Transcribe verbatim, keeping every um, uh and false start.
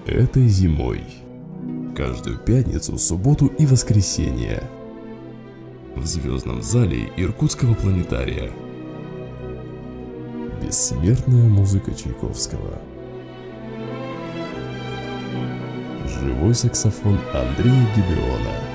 Этой зимой. Каждую пятницу, субботу и воскресенье. В звездном зале Иркутского планетария. Бессмертная музыка Чайковского. Живой саксофон Андрея Гедеона.